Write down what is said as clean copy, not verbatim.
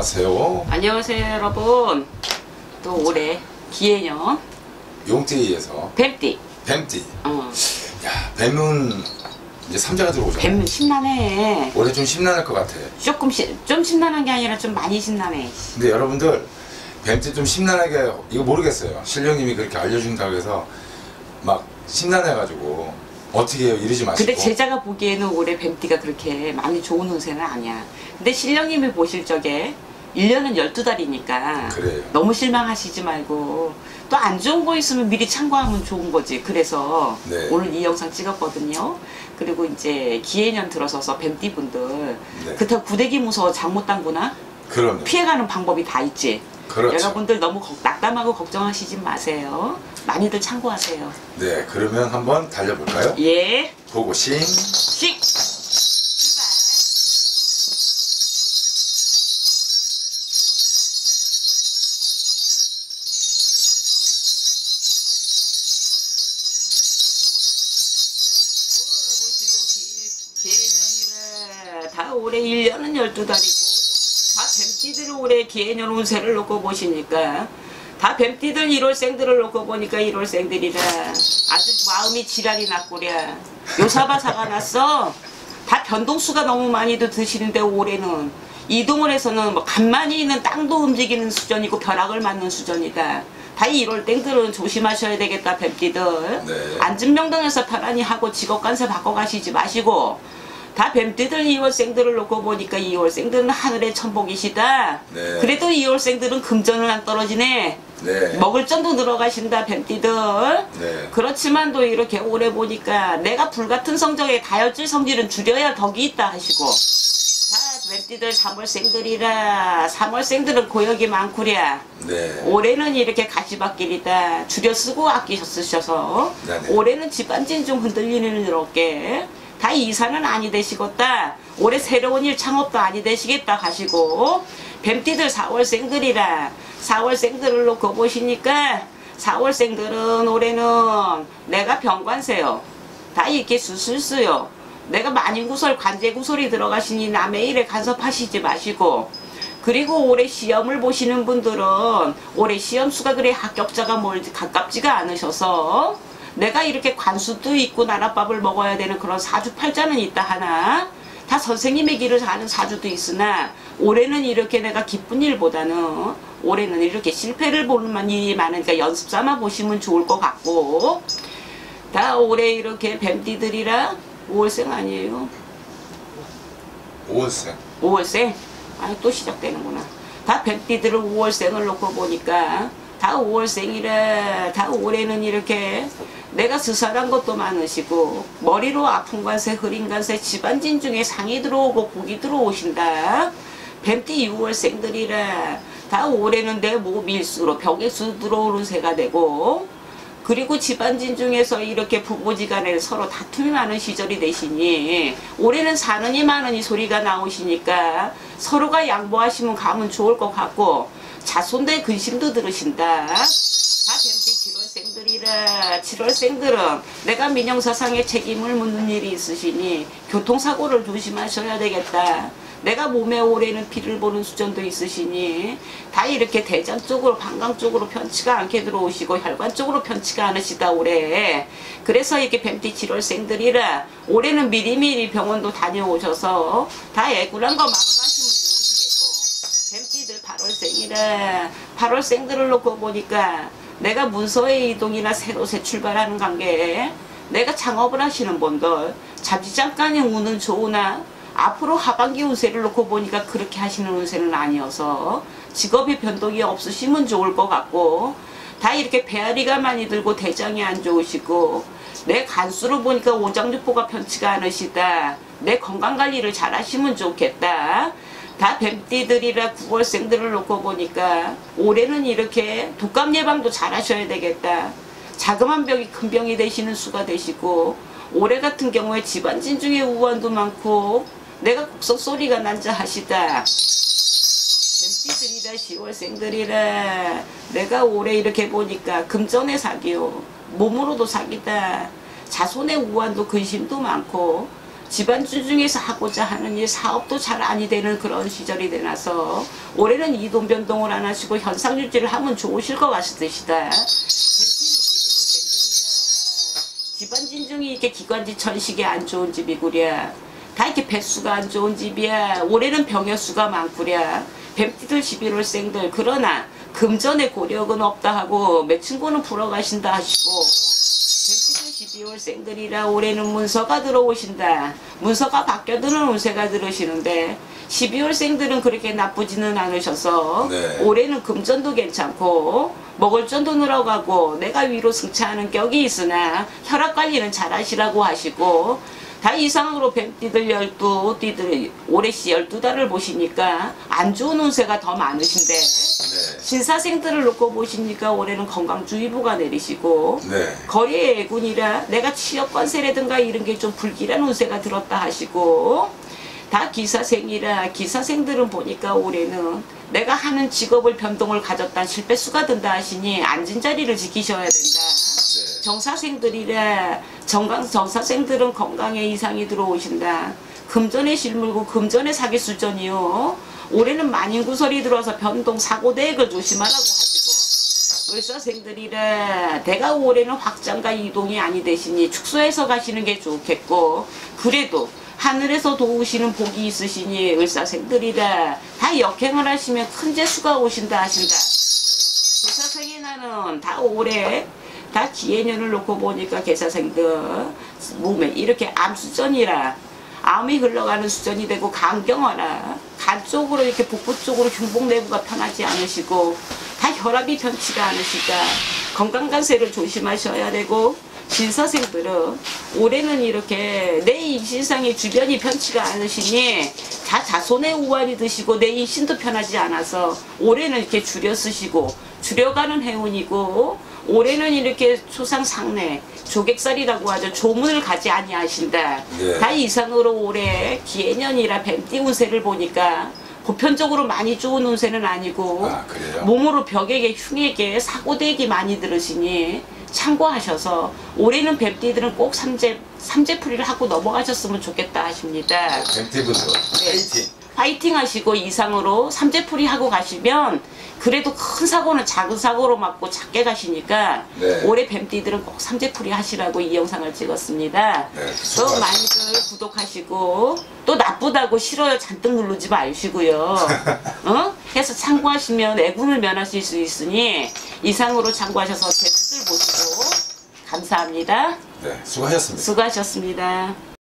안녕하세요. 안녕하세요 여러분. 또 올해 기해년 용띠에서 뱀띠. 뱀띠. 야, 뱀은 이제 삼자가 들어오잖아. 뱀은 심란해. 올해 좀 심란할 것 같아. 좀 심란한 게 아니라 좀 많이 심란해. 근데 여러분들 뱀띠 좀 심란하게, 이거 모르겠어요. 신령님이 그렇게 알려준다고 해서 막 심란해가지고 어떻게 해요 이러지 마시고. 근데 제자가 보기에는 올해 뱀띠가 그렇게 많이 좋은 운세는 아니야. 근데 신령님이 보실 적에 1년은 12달이니까 그래요. 너무 실망하시지 말고 또 안 좋은 거 있으면 미리 참고하면 좋은 거지. 그래서 네. 오늘 이 영상 찍었거든요. 그리고 이제 기해년 들어서서 뱀띠 분들 네. 그렇다고 구대기 무서워 장 못 당구나 그럼요. 피해가는 방법이 다 있지. 그렇죠. 여러분들 너무 낙담하고 걱정하시지 마세요. 많이들 참고하세요. 네, 그러면 한번 달려볼까요? 예. 고고싱. 씩. 출발. 기해년이라 다 올해 1년은 12달이고 다 뱀띠들 올해 기해년 운세를 놓고 보시니까 다 뱀띠들 1월생들을 놓고 보니까 1월생들이라 아주 마음이 지랄이 났구랴. 요사바사가 났어. 다 변동수가 너무 많이도 드시는데 올해는 이동을 해서는 뭐 간만히 있는 땅도 움직이는 수준이고 벼락을 맞는 수준이다. 다 1월땡들은 조심하셔야 되겠다 뱀띠들. 네. 안전명당에서 편안히 하고 직업관세 바꿔가시지 마시고 다 뱀띠들 2월생들을 놓고 보니까 2월생들은 하늘의 천복이시다. 네. 그래도 2월생들은 금전은 안 떨어지네. 네. 먹을 점도 늘어가신다 뱀띠들. 네. 그렇지만 또 이렇게 오래 보니까 내가 불같은 성적에 다혈질 성질은 줄여야 덕이 있다 하시고 다 뱀띠들 3월생들이라 3월생들은 고역이 많구랴. 네. 올해는 이렇게 가시밭길이다. 줄여 쓰고 아끼 쓰셔서 네네. 올해는 집안진 좀 흔들리는 일 없게 다 이사는 아니 되시겠다. 올해 새로운 일 창업도 아니 되시겠다 하시고 뱀띠들 4월생들이라 4월생들을 놓고 보시니까 4월생들은 올해는 내가 병관세요. 다 이렇게 수술수요. 내가 만인구설 관제구설이 들어가시니 남의 일에 간섭하시지 마시고 그리고 올해 시험을 보시는 분들은 올해 시험수가 그래 합격자가 멀지 가깝지가 않으셔서 내가 이렇게 관수도 있고 나랏밥을 먹어야 되는 그런 사주팔자는 있다 하나 다 선생님의 길을 가는 사주도 있으나 올해는 이렇게 내가 기쁜 일보다는 올해는 이렇게 실패를 보는 일이 많으니까 연습 삼아 보시면 좋을 것 같고 다 올해 이렇게 뱀띠들이라 5월생 아니에요? 5월생. 5월생? 아니 또 시작되는구나. 다 뱀띠들을 5월생을 놓고 보니까 다 5월생이라 다 올해는 이렇게 내가 스살한 것도 많으시고 머리로 아픈 관세 흐린 관세 집안진 중에 상이 들어오고 복이 들어오신다. 뱀띠 6월생들이라 다 올해는 내 모밀수로 벽에수 들어오는 새가 되고 그리고 집안진 중에서 이렇게 부부지간에 서로 다툼이 많은 시절이 되시니 올해는 사느니 마느니 소리가 나오시니까 서로가 양보하시면 가면 좋을 것 같고 자손대 근심도 들으신다. 다 뱀띠 7월생들이라 7월생들은 내가 민영사상의 책임을 묻는 일이 있으시니 교통사고를 조심하셔야 되겠다. 내가 몸에 올해는 피를 보는 수전도 있으시니 다 이렇게 대장 쪽으로 방광 쪽으로 편치가 않게 들어오시고 혈관 쪽으로 편치가 않으시다 올해. 그래서 이렇게 뱀띠 7월생들이라 올해는 미리미리 병원도 다녀오셔서 다 애굴한 거 막아가시면 좋으시겠고 뱀띠들 8월생이라 8월생들을 놓고 보니까 내가 문서의 이동이나 새로 새 출발하는 관계에 내가 창업을 하시는 분들 잠시잠깐의 운은 좋으나 앞으로 하반기 운세를 놓고 보니까 그렇게 하시는 운세는 아니어서 직업의 변동이 없으시면 좋을 것 같고 다 이렇게 배앓이가 많이 들고 대장이 안 좋으시고 내 간수를 보니까 오장육부가 편치가 않으시다. 내 건강관리를 잘 하시면 좋겠다. 다 뱀띠들이라 9월생들을 놓고 보니까 올해는 이렇게 독감 예방도 잘 하셔야 되겠다. 자그만 병이 큰 병이 되시는 수가 되시고 올해 같은 경우에 집안진 중에 우환도 많고 내가 곡석 소리가 난자 하시다. 뱀띠들이라 10월생들이라 내가 올해 이렇게 보니까 금전의 사기요 몸으로도 사기다. 자손의 우환도 근심도 많고 집안주 중에서 하고자 하는 일 사업도 잘 아니 되는 그런 시절이 되나서 올해는 이동 변동을 안 하시고 현상 유지를 하면 좋으실 것 같으시다. 집안 진중이 이렇게 기관지 천식이 안 좋은 집이구랴. 다 이렇게 배수가 안 좋은 집이야. 올해는 병여수가 많구랴. 뱀띠들 11월생들 그러나 금전의 고력은 없다 하고 매춘고는 풀어가신다 하시고 뱀띠들 12월생들이라 올해는 문서가 들어오신다. 문서가 바뀌어드는 운세가 들으시는데 12월생들은 그렇게 나쁘지는 않으셔서 네. 올해는 금전도 괜찮고 먹을 전도 늘어가고 내가 위로 승차하는 격이 있으나 혈압관리는 잘 하시라고 하시고 다 이상으로 뱀띠들 12띠들 올해씨 12달을 보시니까 안 좋은 운세가 더 많으신데 네. 신사생들을 놓고 보시니까 올해는 건강주의보가 내리시고 네. 거리의 애군이라 내가 취업관세라든가 이런 게 좀 불길한 운세가 들었다 하시고 다 기사생이라 기사생들은 보니까 올해는 내가 하는 직업을 변동을 가졌다 실패수가 든다 하시니 앉은 자리를 지키셔야 된다. 네. 정사생들이라 정사생들은 건강에 이상이 들어오신다. 금전에 실물고 금전에 사기 수전이요. 올해는 만인구설이 들어서 변동 사고대액을 조심하라고 하시고 을사생들이라 대가 올해는 확장과 이동이 아니 되시니 축소해서 가시는 게 좋겠고 그래도 하늘에서 도우시는 복이 있으시니 을사생들이라 다 역행을 하시면 큰 재수가 오신다 하신다. 을사생이 나는 다 올해 다 기해년을 놓고 보니까 계사생들 몸에 이렇게 암수전이라 암이 흘러가는 수전이 되고 간경화라 간 쪽으로 이렇게 복부 쪽으로 흉복 내부가 편하지 않으시고 다 혈압이 편치가 않으시다. 건강관세를 조심하셔야 되고 신사생들은 올해는 이렇게 내 인신상의 주변이 편치가 않으시니 다 자손의 우환이 드시고 내 인신도 편하지 않아서 올해는 이렇게 줄여 쓰시고 줄여가는 해운이고 올해는 이렇게 초상상례 조객살이라고 하죠. 조문을 가지 아니하신다. 네. 다 이상으로 올해 기해년이라 뱀띠 운세를 보니까 보편적으로 많이 좋은 운세는 아니고 아, 그래요? 몸으로 벽에게 흉에게 사고대기 많이 들으시니 참고하셔서 올해는 뱀띠들은 꼭 삼재풀이를 하고 넘어가셨으면 좋겠다 하십니다. 뱀띠분들 파이팅. 파이팅 하시고 이상으로 삼재풀이 하고 가시면 그래도 큰 사고는 작은 사고로 맞고 작게 가시니까 네. 올해 뱀띠들은 꼭 삼재풀이 하시라고 이 영상을 찍었습니다. 네, 또 많이들 구독하시고 또 나쁘다고 싫어요 잔뜩 누르지 마시고요. 해서 참고하시면 애군을 면하실 수 있으니 이상으로 참고하셔서 제 뜻을 보시고 감사합니다. 네, 수고하셨습니다. 수고하셨습니다.